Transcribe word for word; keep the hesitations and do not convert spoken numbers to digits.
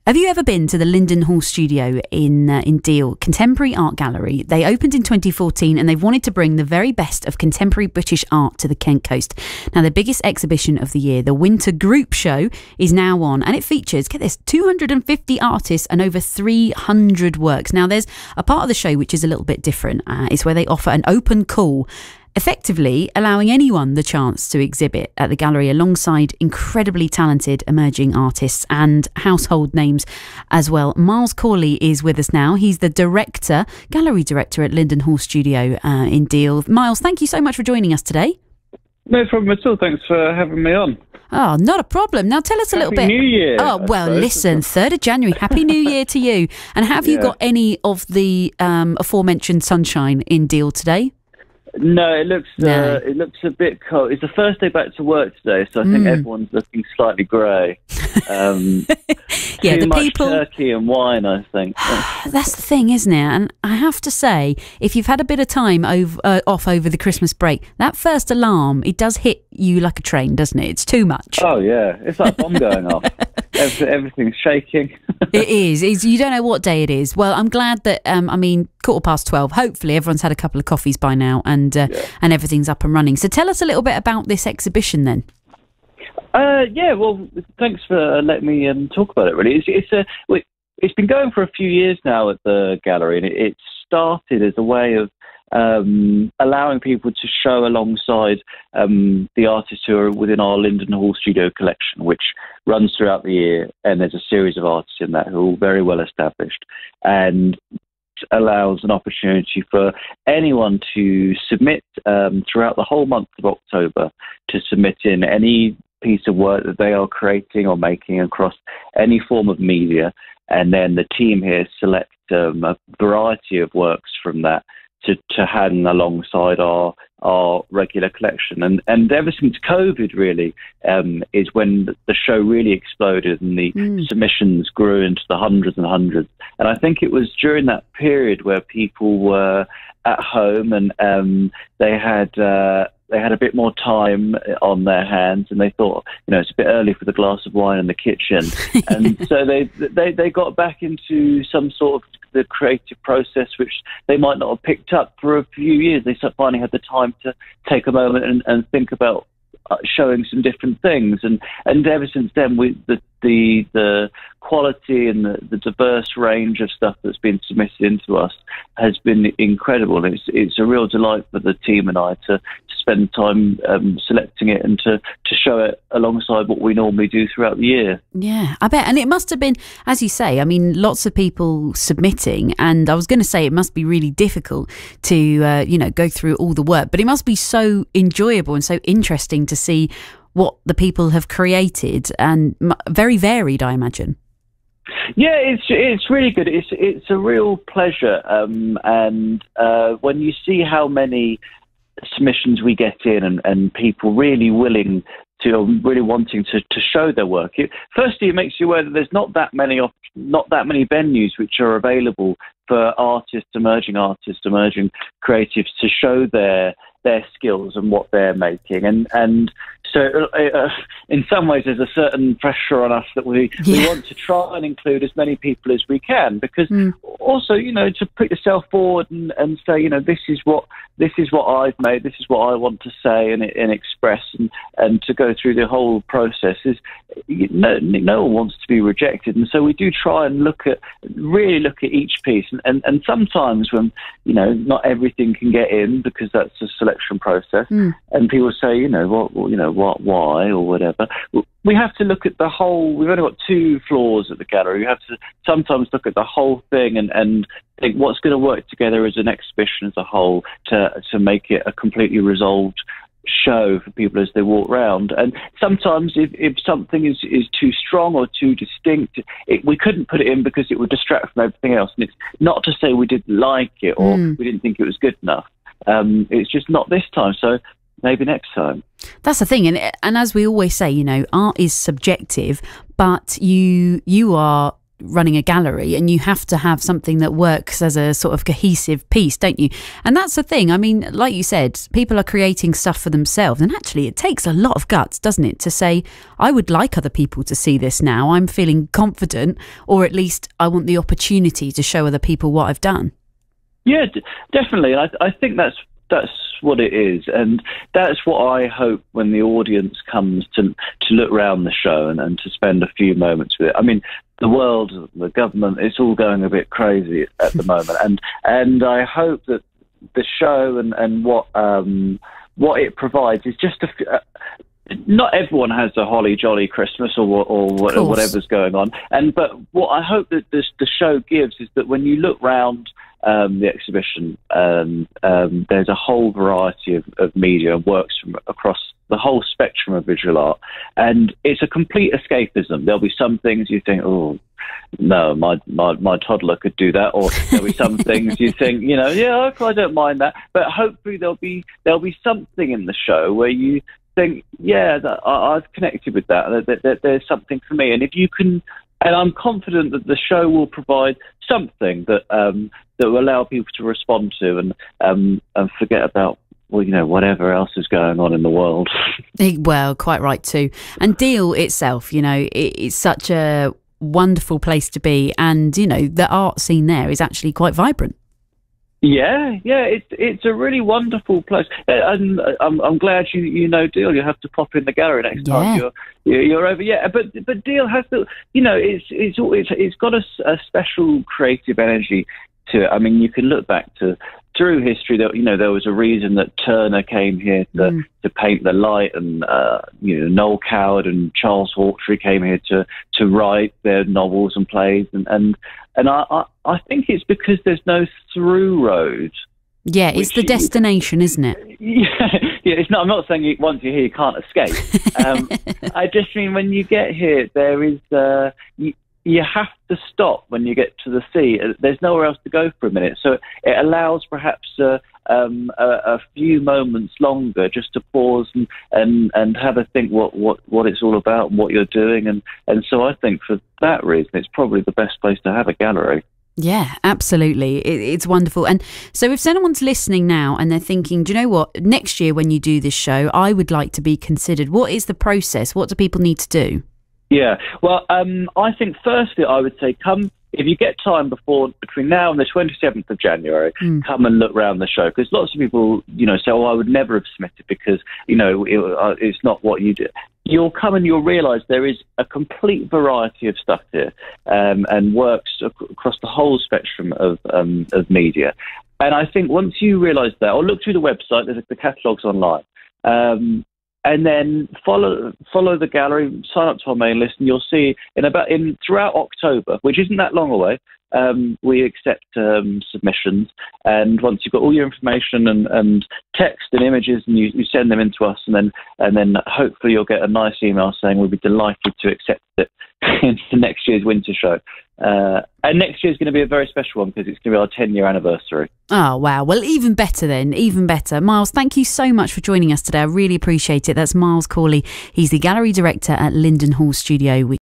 Have you ever been to the Linden Hall Studio in uh, in Deal, Contemporary Art Gallery? They opened in twenty fourteen and they've wanted to bring the very best of contemporary British art to the Kent Coast. Now, their biggest exhibition of the year, the Winter Group Show, is now on, and it features, get this, two hundred fifty artists and over three hundred works. Now, there's a part of the show which is a little bit different. Uh, it's where they offer an open call, effectively allowing anyone the chance to exhibit at the gallery alongside incredibly talented emerging artists and household names as well. Miles Corley is with us now. He's the director, gallery director at Linden Hall Studio uh, in Deal. Miles, thank you so much for joining us today. No problem at all. Thanks for having me on. Oh, not a problem. Now tell us a Happy little bit. New Year. Oh, well, listen, third of January. Happy New Year to you. And have you Yeah. got any of the um, aforementioned sunshine in Deal today? No, it looks No. Uh, it looks a bit cold. It's the first day back to work today, so I think Mm. everyone's looking slightly grey. Um, Yeah, too the much people. turkey and wine, I think. That's the thing, isn't it? And I have to say, if you've had a bit of time over, uh, off over the Christmas break, that first alarm, it does hit you like a train, doesn't it? It's too much. Oh yeah, it's like a bomb going off. Every, everything's shaking. It is. It's, you don't know what day it is. Well, I'm glad that, um, I mean, quarter past twelve, hopefully everyone's had a couple of coffees by now and uh, Yeah. and everything's up and running. So tell us a little bit about this exhibition then. Uh, yeah, well, thanks for letting me um, talk about it. Really, it's it's a we- it's been going for a few years now at the gallery, and it, it started as a way of um, allowing people to show alongside um, the artists who are within our Linden Hall Studio collection, which runs throughout the year, and there's a series of artists in that who are all very well established, and allows an opportunity for anyone to submit um, throughout the whole month of October to submit in any piece of work that they are creating or making across any form of media, and then the team here select um, a variety of works from that to, to hang alongside our our regular collection. And and ever since COVID, really, um, is when the show really exploded and the Mm. submissions grew into the hundreds and hundreds. And I think it was during that period where people were at home and um, they had uh, they had a bit more time on their hands, and they thought, you know, it's a bit early for the glass of wine in the kitchen, and so they they they got back into some sort of the creative process, which they might not have picked up for a few years. They finally had the time to take a moment and, and think about uh, showing some different things, and and ever since then, we the the the quality and the, the diverse range of stuff that's been submitted into us has been incredible. It's it's a real delight for the team and I to, to spend time um, selecting it and to, to show it alongside what we normally do throughout the year. Yeah, I bet. And it must have been, as you say, I mean, lots of people submitting. And I was going to say it must be really difficult to, uh, you know, go through all the work. But it must be so enjoyable and so interesting to see what the people have created, and m- very varied, I imagine. Yeah, it's it's really good. It's it's a real pleasure, um, and uh, when you see how many submissions we get in, and, and people really willing to, really wanting to, to show their work. It, firstly, it makes you aware that there's not that many op- not that many venues which are available for artists, emerging artists, emerging creatives to show their their skills and what they're making, and and so uh, in some ways there's a certain pressure on us that we, Yeah. we want to try and include as many people as we can, because Mm. also, you know, to put yourself forward and, and say, you know, this is what this is what I've made, this is what I want to say and, and express, and, and to go through the whole process is, you know, no one wants to be rejected, and so we do try and look at really look at each piece, and, and, and sometimes when, you know, not everything can get in because that's a selection process, Mm. and people say, you know, what, well, you know, what, why, or whatever. We have to look at the whole. We've only got two floors at the gallery. We have to sometimes look at the whole thing and, and think what's going to work together as an exhibition as a whole to to make it a completely resolved show for people as they walk around. And sometimes if, if something is, is too strong or too distinct, it, we couldn't put it in because it would distract from everything else. And it's not to say we didn't like it or Mm. we didn't think it was good enough. Um, it's just not this time. So maybe next time. That's the thing, and and as we always say, you know, art is subjective, but you you are running a gallery, and you have to have something that works as a sort of cohesive piece, don't you? And that's the thing. I mean, like you said, people are creating stuff for themselves, and actually it takes a lot of guts, doesn't it, to say, I would like other people to see this now. I'm feeling confident, or at least I want the opportunity to show other people what I've done. Yeah, d- definitely. I, I think that's that's what it is, and that's what I hope when the audience comes to to look around the show and, and to spend a few moments with it. I mean, the world, the government, it's all going a bit crazy at the moment, and and I hope that the show and and what um what it provides is just a. Uh, not everyone has a holly jolly Christmas or or whatever's going on, and but what I hope that this the show gives is that when you look round Um, the exhibition, um, um, there's a whole variety of, of media and works from across the whole spectrum of visual art, and it's a complete escapism. There'll be some things you think, oh, no, my, my, my toddler could do that, or there'll be some things you think, you know, yeah, I don't mind that, but hopefully there'll be there'll be something in the show where you think, yeah, that, I, I've connected with that, that, that, that there's something for me, and if you can. And I'm confident that the show will provide something that um, that will allow people to respond to and um, and forget about, well, you know, whatever else is going on in the world. Well, quite right too. And Deal itself, you know, it, it's such a wonderful place to be, and you know, the art scene there is actually quite vibrant. Yeah, yeah, it's it's a really wonderful place, and I'm I'm glad you you know Deal. You have to pop in the gallery next yeah. time you're you're over. Yeah, but but Deal has the, you know, it's it's it's it's got a, a special creative energy to it. I mean, you can look back to through history that, you know, there was a reason that Turner came here to mm. to paint the light, and uh, you know, Noel Coward and Charles Hawtrey came here to to write their novels and plays, and and and I I, I think it's because there's no through road. Yeah, it's the destination, isn't it? Yeah, yeah. It's not. I'm not saying you, once you're here you can't escape. Um, I just mean when you get here, there is. Uh, you, You have to stop when you get to the sea. There's nowhere else to go for a minute. So it allows perhaps uh, um, a, a few moments longer just to pause and, and, and have a think what, what, what it's all about and what you're doing. And, and so I think for that reason, it's probably the best place to have a gallery. Yeah, absolutely. It, it's wonderful. And so if someone's listening now and they're thinking, do you know what, next year when you do this show, I would like to be considered. What is the process? What do people need to do? Yeah, well, um, I think firstly I would say come, if you get time before, between now and the twenty-seventh of January, mm. come and look around the show, because lots of people, you know, say, oh, I would never have submitted because, you know, it, uh, it's not what you do. You'll come and you'll realise there is a complete variety of stuff here, um, and works ac- across the whole spectrum of um, of media. And I think once you realise that, or look through the website, there's the catalogues online, um, and then follow follow the gallery, sign up to our mailing list, and you'll see in about in throughout October, which isn't that long away, um, we accept um, submissions. And once you've got all your information and, and text and images, and you, you send them in to us, and then and then hopefully you'll get a nice email saying we'll be delighted to accept it into next year's winter show. Uh, and next year's going to be a very special one because it's going to be our ten-year anniversary. Oh, wow. Well, even better then, even better. Miles, thank you so much for joining us today. I really appreciate it. That's Miles Corley. He's the gallery director at Linden Hall Studio.